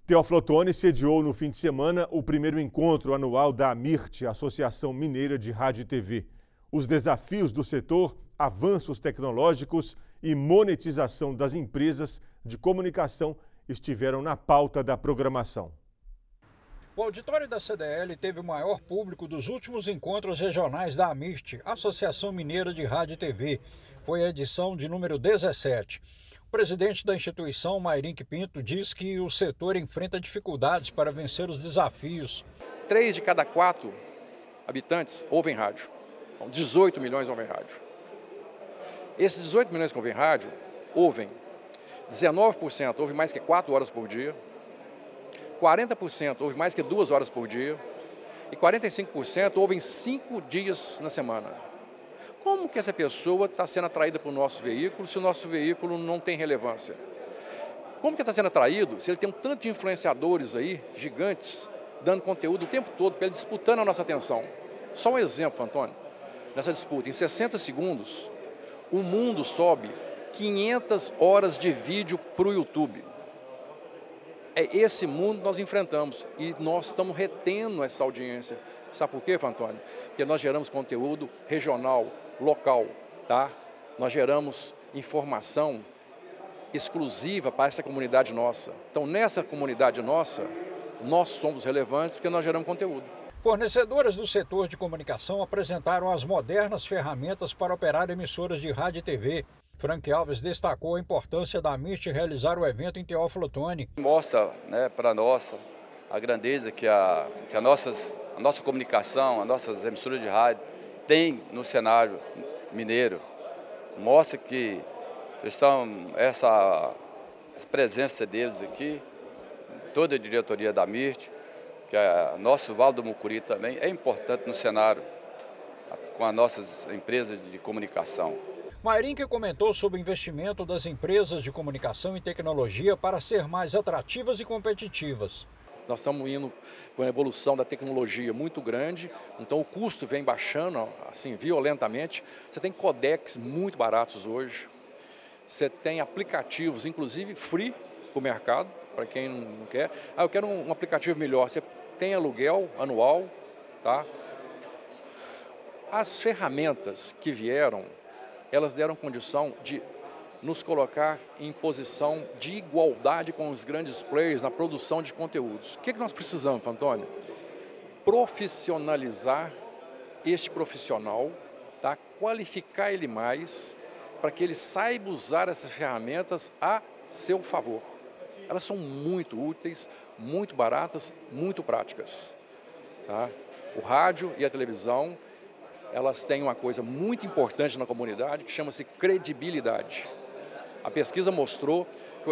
Teófilo Otoni sediou no fim de semana o primeiro encontro anual da AMIRT, Associação Mineira de Rádio e TV. Os desafios do setor, avanços tecnológicos e monetização das empresas de comunicação estiveram na pauta da programação. O auditório da CDL teve o maior público dos últimos encontros regionais da AMIRT, Associação Mineira de Rádio e TV. Foi a edição de número 17. O presidente da instituição, Mairink Pinto, diz que o setor enfrenta dificuldades para vencer os desafios. 3 de cada 4 habitantes ouvem rádio. Então, 18 milhões ouvem rádio. Esses 18 milhões que ouvem rádio, ouvem 19% ouvem mais que 4 horas por dia, 40% ouvem mais que 2 horas por dia e 45% ouvem 5 dias na semana. Como que essa pessoa está sendo atraída para o nosso veículo se o nosso veículo não tem relevância? Como que está sendo atraído se ele tem um tanto de influenciadores aí, gigantes, dando conteúdo o tempo todo, para ele disputando a nossa atenção? Só um exemplo, Antônio. Nessa disputa, em 60 segundos, o mundo sobe 500 horas de vídeo para o YouTube. É esse mundo que nós enfrentamos e nós estamos retendo essa audiência. Sabe por quê, Antônio? Porque nós geramos conteúdo regional, local, tá? Nós geramos informação exclusiva para essa comunidade nossa. Então, nessa comunidade nossa, nós somos relevantes porque nós geramos conteúdo. Fornecedoras do setor de comunicação apresentaram as modernas ferramentas para operar emissoras de rádio e TV. Frank Alves destacou a importância da AMIRT realizar o evento em Teófilo Otoni. Mostra, para nós a grandeza que a nossa comunicação, as nossas emissoras de rádio tem no cenário mineiro. Mostra que essa presença deles aqui, toda a diretoria da AMIRT, que é nosso Vale do Mucuri também, é importante no cenário com as nossas empresas de comunicação. Mairink comentou sobre o investimento das empresas de comunicação e tecnologia para ser mais atrativas e competitivas. Nós estamos indo com a evolução da tecnologia muito grande, então o custo vem baixando assim, violentamente. Você tem codecs muito baratos hoje, você tem aplicativos, inclusive free para o mercado, para quem não quer. Eu quero um aplicativo melhor, você tem aluguel anual, tá? As ferramentas que vieram, elas deram condição de nos colocar em posição de igualdade com os grandes players na produção de conteúdos. O que nós precisamos, Antônio? Profissionalizar este profissional, tá? Qualificar ele mais para que ele saiba usar essas ferramentas a seu favor. Elas são muito úteis, muito baratas, muito práticas. Tá? O rádio e a televisão, elas têm uma coisa muito importante na comunidade que chama-se credibilidade. A pesquisa mostrou que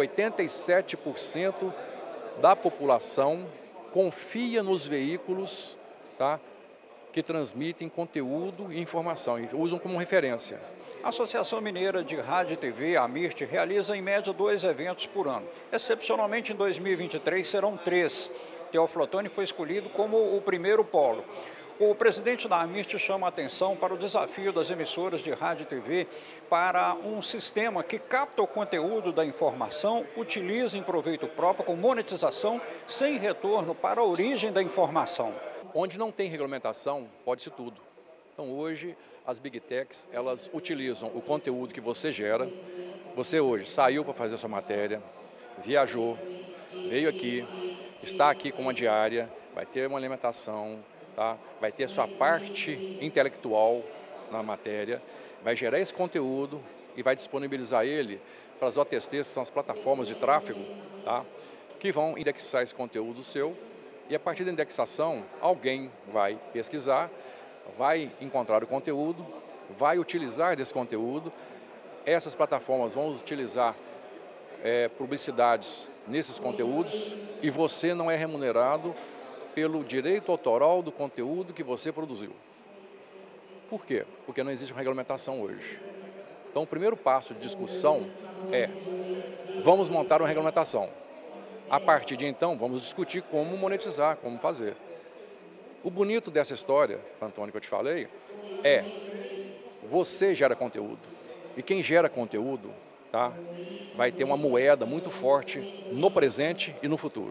87% da população confia nos veículos, tá, que transmitem conteúdo e informação e usam como referência. A Associação Mineira de Rádio e TV, a AMIRT, realiza em média 2 eventos por ano. Excepcionalmente, em 2023 serão 3. Teófilo Otoni foi escolhido como o primeiro polo. O presidente da AMIRT chama a atenção para o desafio das emissoras de rádio e TV para um sistema que capta o conteúdo da informação, utiliza em proveito próprio com monetização sem retorno para a origem da informação. Onde não tem regulamentação, pode-se tudo. Então hoje as Big Techs, elas utilizam o conteúdo que você gera. Você hoje saiu para fazer a sua matéria, viajou, veio aqui, está aqui com uma diária, vai ter uma alimentação, tá? Vai ter sua parte intelectual na matéria, vai gerar esse conteúdo e vai disponibilizar ele para as OTTs, que são as plataformas de tráfego, tá? Que vão indexar esse conteúdo seu e a partir da indexação alguém vai pesquisar, vai encontrar o conteúdo, vai utilizar desse conteúdo, essas plataformas vão utilizar publicidades nesses conteúdos e você não é remunerado pelo direito autoral do conteúdo que você produziu. Por quê? Porque não existe uma regulamentação hoje. Então, o primeiro passo de discussão é: vamos montar uma regulamentação. A partir de então, vamos discutir como monetizar, como fazer. O bonito dessa história, Antônio, que eu te falei, é você gera conteúdo. E quem gera conteúdo, tá, vai ter uma moeda muito forte no presente e no futuro.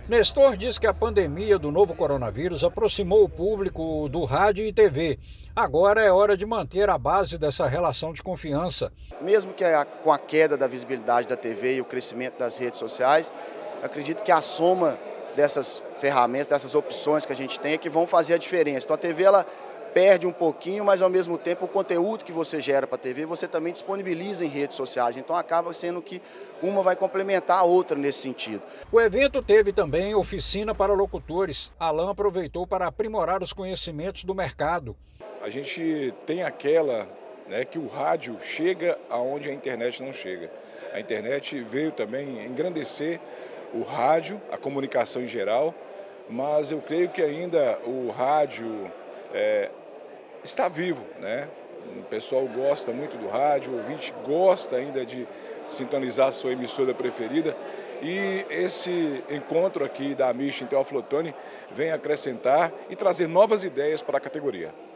Nestor diz que a pandemia do novo coronavírus aproximou o público do rádio e TV. Agora é hora de manter a base dessa relação de confiança. Mesmo que com a queda da visibilidade da TV e o crescimento das redes sociais, acredito que a soma dessas ferramentas, dessas opções que a gente tem é que vão fazer a diferença. Então a TV ela perde um pouquinho, mas ao mesmo tempo o conteúdo que você gera para a TV, você também disponibiliza em redes sociais. Então acaba sendo que uma vai complementar a outra nesse sentido. O evento teve também oficina para locutores. Alain aproveitou para aprimorar os conhecimentos do mercado. A gente tem aquela, que o rádio chega aonde a internet não chega. A internet veio também engrandecer o rádio, a comunicação em geral, mas eu creio que ainda o rádio está vivo, O pessoal gosta muito do rádio, o ouvinte gosta ainda de sintonizar a sua emissora preferida, e esse encontro aqui da Amirt em Teófilo Otoni vem acrescentar e trazer novas ideias para a categoria.